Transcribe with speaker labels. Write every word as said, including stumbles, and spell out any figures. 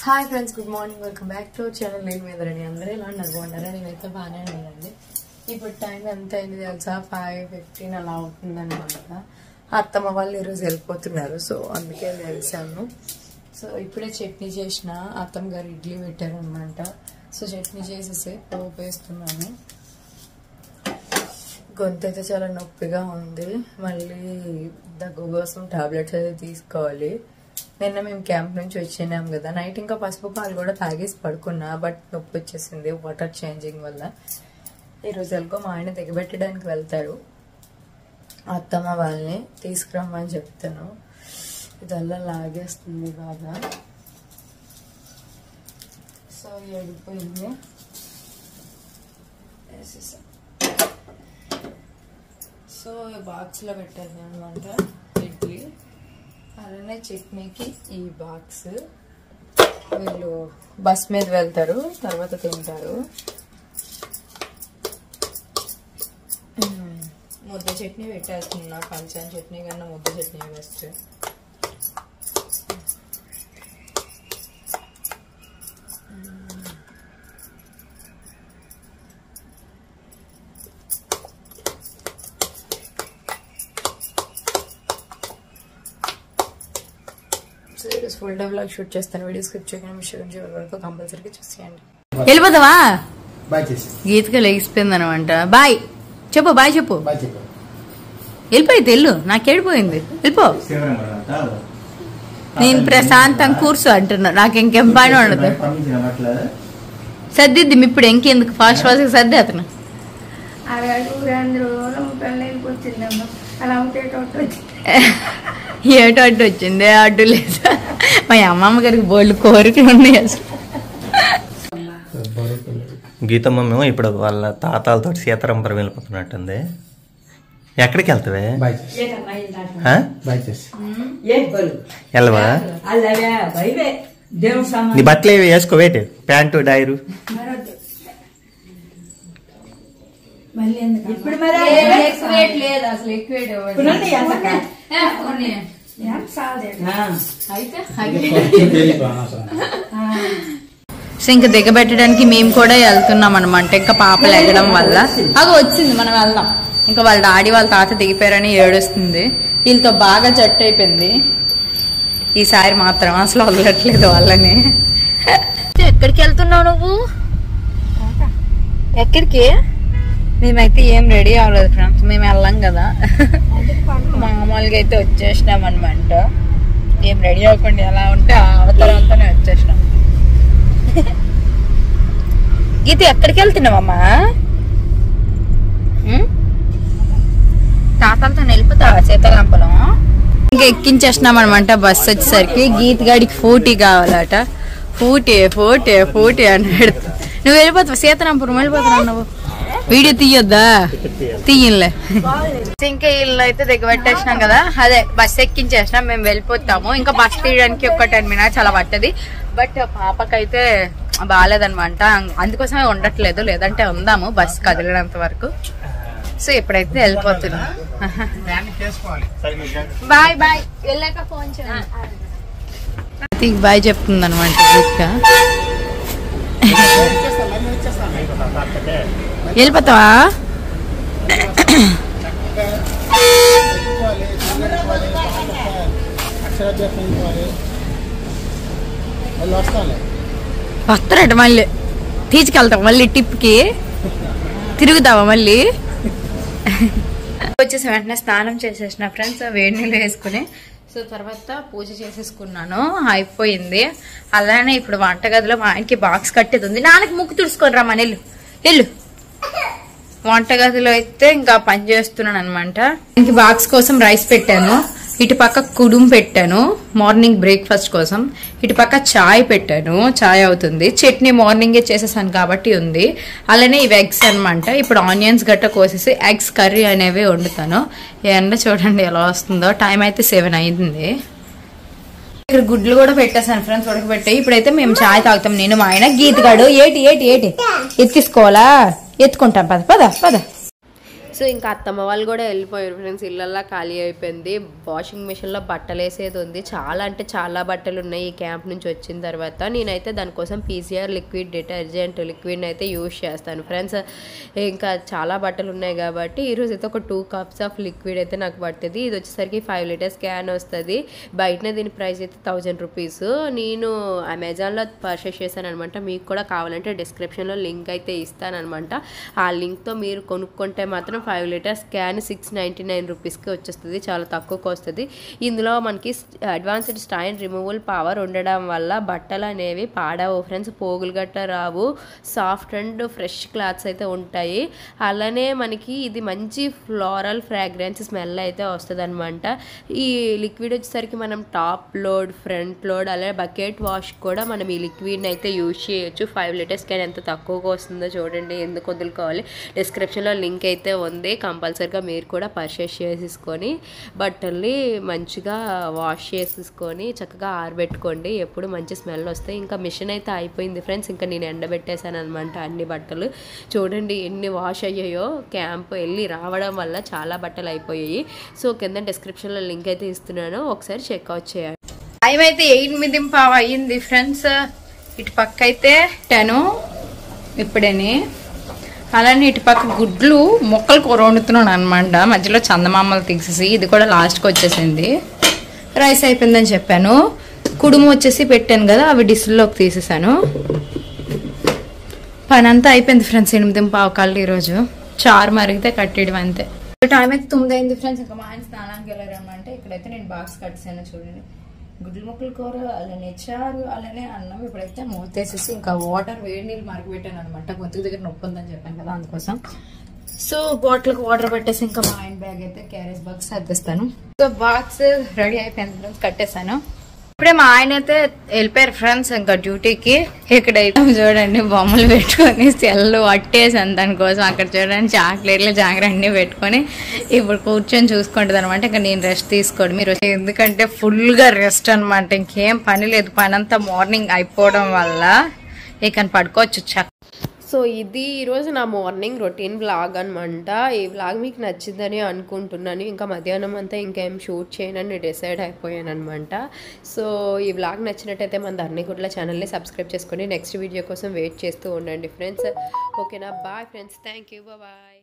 Speaker 1: Hi friends, good morning. Welcome back to channel. నేను మీదరని అందరూ ఇలా ఉన్నారు, బాగున్నారా? నేనైతే బాగానే ఉన్నానండి. ఇప్పుడు టైం ఎంత అయింది తెలుసా? ఫైవ్ ఫిఫ్టీన్ అలా అవుతుందన్నమాట. అత్తమ్మ వాళ్ళు ఈరోజు వెళ్ళిపోతున్నారు, సో అందుకే తెలిసాను. సో ఇప్పుడే చట్నీ చేసిన, అత్తమ్మ గారు ఇడ్లీ పెట్టారనమాట. సో చట్నీ చేసేసి పోపు వేస్తున్నాను. గొంతు అయితే చాలా నొప్పిగా ఉంది. మళ్ళీ దగ్గు కోసం టాబ్లెట్స్ అయితే తీసుకోవాలి. నిన్న మేము క్యాంప్ నుంచి వచ్చినాం కదా, నైట్ ఇంకా పసుపు పాలు కూడా తాగేసి పడుకున్నా, బట్ నొప్పి వచ్చేసింది వాటర్ చేంజింగ్ వల్ల. ఈరోజు ఎల్గో మా ఆయన దిగబెట్టడానికి వెళ్తారు. అత్తమ్మ వాళ్ళని తీసుకురమ్మని చెప్తాను. ఇదల్లా లాగేస్తుంది బాగా. సో ఎడిపోయింది. సో బాక్స్లో పెట్టాను అనమాట ఇడ్లీ. అలానే చట్నీకి ఈ బాక్స్. వీళ్ళు బస్ మీద వెళ్తారు, తర్వాత తింటారు. ముద్ద చట్నీ పెట్టేస్తున్నా, పంచాన్ చట్నీ కన్నా ముద్ద chutney best. Full day vlog shoot చేస్తాను. వీడియో స్కిప్ చేయకుండా మీ షూట్ చేయడం వరకు కంపల్సరీగా చూసేయండి.
Speaker 2: వెళ్ళిపోతావా? గీతగా లెగిసిపోయింది అనమాట. బాయ్ చెప్పు, బాయ్ చెప్పు. వెళ్ళిపోయి తెల్లు, నాకేడిపోయింది. వెళ్ళిపో. నేను ప్రశాంతం కూర్చో అంటున్నా, నాకు ఇంకేం పని ఉండదు. సర్దిద్ది ఇప్పుడు ఇంకెందుకు, ఫాస్ట్ ఫాస్ట్ గా సర్ది. అతను ఏటో అడ్డు వచ్చింది, అడ్డు లేదా? మా అమ్మమ్మ గారికి బోళ్ళు కోరికలు ఉన్నాయి అసలు.
Speaker 3: గీతమ్మ మేము ఇప్పుడు వాళ్ళ తాతాలతో సీతారాంపురం వెళ్ళిపోతున్నట్టుంది. ఎక్కడికి వెళ్తావే? వెళ్ళవా? నీ బట్టలు ఏవి వేసుకోవేటి? ప్యాంటు డైరు
Speaker 2: ఇంకా దిగబెట్టడానికి మేము కూడా వెళ్తున్నాం అనమాట. ఇంకా పాపలు ఎగడం వల్ల అగో వచ్చింది, మనం వెళ్దాం. ఇంకా వాళ్ళ డాడీ వాళ్ళ తాత దిగిపోయారని ఏడుస్తుంది. వీళ్ళతో బాగా జట్టు అయిపోయింది. ఈసారి మాత్రం అసలు వదలట్లేదు వాళ్ళని. ఎక్కడికి వెళ్తున్నావు నువ్వు? ఎక్కడికి? మేమైతే ఏం రెడీ అవ్వలేదు ఫ్రెండ్స్, మేము వెళ్ళాం కదా. మామూలుగా అయితే వచ్చేసినాం అనమాట. ఏం రెడీ అవ్వకుండా ఎలా ఉంటే ఆ అవతరంతోనే వచ్చేసినాం. గీత ఎక్కడికి వెళ్తున్నావమ్మా? తాతలతో వెళ్ళిపోతావా సీతారాంపురం? ఇంకా ఎక్కించేసినాం అనమాట. బస్సు వచ్చేసరికి గీత గాడికి ఫోటీ కావాలట. ఫోటీ ఫోటీ ఫోటీ అన్నాడు. నువ్వు వెళ్ళిపోతావు సీతారాంపురం, వెళ్ళిపోతున్నావు నువ్వు. వీడియో తీయొద్దా? తీయలే. ఇంకా ఇల్లు అయితే దిగబెట్టేసినాం కదా, అదే బస్ ఎక్కించేసినాం. మేము వెళ్ళిపోతాము. ఇంకా బస్ తీయడానికి ఒక టెన్ మినిట్స్ అలా పట్టది. బట్ పాపకైతే బాగాలేదనమాట, అందుకోసమే ఉండట్లేదు. లేదంటే ఉందాము బస్ కదిలినంత వరకు. సో ఇప్పుడైతే వెళ్ళిపోతున్నాం. బాయ్ బాయ్, వెళ్ళాక ఫోన్ చేయండి. బాయ్ చెప్తుంది అనమాట. వెళ్ళిపోతావా? వస్తారట మళ్ళీ, తీసుకెళ్తాం మళ్ళీ టిప్కి. తిరుగుతావా మళ్ళీ? వచ్చేసి వెంటనే స్నానం చేసేసిన ఫ్రెండ్స్, వేడి నీళ్ళు వేసుకుని. సో తర్వాత పూజ చేసేసుకున్నాను, అయిపోయింది. అలానే ఇప్పుడు వంటగదిలో మా ఆయనకి బాక్స్ కట్టేది ఉంది. నాన్నకి ముక్కు తుడుచుకొని రా మన ఇల్లు వెళ్ళు. వంటగదిలో అయితే ఇంకా పని చేస్తున్నాను అనమాట. ఇంక బాక్స్ కోసం రైస్ పెట్టాను, ఇటు పక్క కుడుం పెట్టాను మార్నింగ్ బ్రేక్ఫాస్ట్ కోసం, ఇటు పక్క చాయ్ పెట్టాను, చాయ్ అవుతుంది. చట్నీ మార్నింగే చేసేసాను కాబట్టి ఉంది. అలానే ఇవి ఎగ్స్ అనమాట. ఇప్పుడు ఆనియన్స్ గట్ట కోసేసి ఎగ్స్ కర్రీ అనేవి వండుతాను. ఎండ చూడండి ఎలా వస్తుందో. టైం అయితే సెవెన్ అయింది. ఇక్కడ గుడ్లు కూడా పెట్టేసాను ఫ్రెండ్స్, ఉడకబెట్టాయి. ఇప్పుడైతే మేము చాయ్ తాగుతాం, నేను మా ఆయన. గీతగాడు ఏటి ఏటి ఏటి ఎత్తిసుకోవాలా? ఎత్తుకుంటాం, పద పద పద. సో
Speaker 4: సో ఇంకా అత్తమ్మ వాళ్ళు కూడా వెళ్ళిపోయారు ఫ్రెండ్స్, ఇళ్ళల్లా ఖాళీ అయిపోయింది. వాషింగ్ మిషన్లో బట్టలు వేసేది ఉంది, చాలా అంటే చాలా బట్టలు ఉన్నాయి ఈ క్యాంప్ నుంచి వచ్చిన తర్వాత. నేనైతే దానికోసం పీసీఆర్ లిక్విడ్ డిటర్జెంట్ లిక్విడ్ని అయితే యూజ్ చేస్తాను ఫ్రెండ్స్. ఇంకా చాలా బట్టలు ఉన్నాయి కాబట్టి ఈరోజు అయితే ఒక టూ కప్స్ ఆఫ్ లిక్విడ్ అయితే నాకు పడుతుంది. ఇది వచ్చేసరికి ఫైవ్ లీటర్స్ క్యాన్ వస్తుంది. బయటనే దీని ప్రైస్ అయితే థౌజండ్ రూపీస్. నేను అమెజాన్లో పర్చేస్ చేశాను అనమాట. మీకు కూడా కావాలంటే డిస్క్రిప్షన్లో లింక్ అయితే ఇస్తానమాట. ఆ లింక్తో మీరు కొనుక్కుంటే మాత్రం five litres can six ninety nine రూపీస్కి వచ్చేస్తుంది, చాలా తక్కువకి వస్తుంది. ఇందులో మనకి అడ్వాన్స్డ్ స్టైన్ రిమూవల్ పవర్ ఉండడం వల్ల బట్టలు అనేవి పాడవు ఫ్రెండ్స్, పోగులు గట్ట రావు, సాఫ్ట్ అండ్ ఫ్రెష్ క్లాత్స్ అయితే ఉంటాయి. అలానే మనకి ఇది మంచి ఫ్లోరల్ ఫ్రాగ్రెన్స్ స్మెల్ అయితే వస్తుంది అనమాట. ఈ లిక్విడ్ వచ్చేసరికి మనం టాప్ లోడ్, ఫ్రంట్ లోడ్, అలాగే బకెట్ వాష్ కూడా మనం ఈ లిక్విడ్ని అయితే యూజ్ చేయొచ్చు. ఫైవ్ లీటర్స్ క్యాన్ ఎంత తక్కువగా వస్తుందో చూడండి, ఎందుకు వదులుకోవాలి. డిస్క్రిప్షన్లో లింక్ అయితే ఉంది, కంపల్సరీగా మీరు కూడా పర్చేస్ చేసేసుకొని బట్టల్ని మంచిగా వాష్ చేసేసుకొని చక్కగా ఆరబెట్టుకోండి. ఎప్పుడు మంచి స్మెల్ వస్తాయి. ఇంకా మిషన్ అయితే అయిపోయింది ఫ్రెండ్స్, ఇంకా నేను ఎండబెట్టేశాను అనమాట అన్ని బట్టలు. చూడండి ఎన్ని వాష్ అయ్యాయో, క్యాంప్ వెళ్ళి రావడం వల్ల చాలా బట్టలు అయిపోయాయి. సో కింద డిస్క్రిప్షన్లో లింక్ అయితే ఇస్తున్నాను, ఒకసారి చెక్అవుట్ చేయండి.
Speaker 2: టైం అయితే ఎనిమిది పావు అయ్యింది ఫ్రెండ్స్. ఇటు పక్క అయితే టెను ఇప్పుడని. అలానే ఇటు పక్క గుడ్లు మొక్కలు కూర వండుతున్నాను అనమాట, మధ్యలో చందమామలు తీసేసి. ఇది కూడా లాస్ట్కి వచ్చేసింది. రైస్ అయిపోయిందని చెప్పాను. కుడుము వచ్చేసి పెట్టాను కదా, అవి డిస్లోకి తీసేసాను. పని అంతా అయిపోయింది ఫ్రెండ్స్. ఎనిమిది పావు కళ్ళు ఈరోజు చారు మరిగితే కట్టేయడం అంతే. టైం అయితే తొమ్మిది అయింది ఫ్రెండ్స్. ఇంకా మా ఆయన స్నానానికి వెళ్ళారనమాట. ఇక్కడైతే నేను బాక్స్ కట్టేసాను చూడండి. గుడ్లు ముక్కల కూర, అలానే చారు, అలానే అన్నం. ఇప్పుడైతే మూతేసేసి ఇంకా వాటర్ వేడి నీళ్ళు మరగబెట్టాను అనమాట. గొంతుకు దగ్గర నొప్పి ఉందని చెప్పాను కదా, అందుకోసం. సో బాటిల్కి వాటర్ పెట్టేసి ఇంకా మా ఆయన బ్యాగ్ అయితే క్యారేజ్ బాక్స్ సర్దిస్తాను. సో బాక్స్ రెడీ అయిపోయింది ఫ్రెండ్స్, కట్టేసాను. ఇప్పుడే మా ఆయన అయితే వెళ్ళిపోయారు ఫ్రెండ్స్ ఇంకా డ్యూటీకి. ఇక్కడైతే చూడండి బొమ్మలు పెట్టుకొని సెల్లు అట్టేసాను దానికోసం. అక్కడ చూడండి చాక్లెట్లు జాగ్రత్త అన్ని పెట్టుకొని ఇప్పుడు కూర్చొని చూసుకుంటుంది అనమాట. ఇంకా నేను రెస్ట్ తీసుకోండి మీరు, ఎందుకంటే ఫుల్గా రెస్ట్ అనమాట. ఇంకేం పని లేదు, పని అంతా మార్నింగ్ అయిపోవడం వల్ల ఇక పడుకోవచ్చు చక్క.
Speaker 4: సో ఇది ఈరోజు నా మార్నింగ్ రొటీన్ వ్లాగ్ అనమాట. ఈ వ్లాగ్ మీకు నచ్చిందని అనుకుంటున్నాను. ఇంకా మధ్యాహ్నం అంతా ఇంకేం షూట్ చేయనని డిసైడ్ అయిపోయాను అనమాట. సో ఈ వ్లాగ్ నచ్చినట్టయితే మన ధర్ని గుడ్ల ఛానల్ని సబ్స్క్రైబ్ చేసుకొని నెక్స్ట్ వీడియో కోసం వెయిట్ చేస్తూ ఉండండి ఫ్రెండ్స్. ఓకేనా, bye friends, thank you, bye.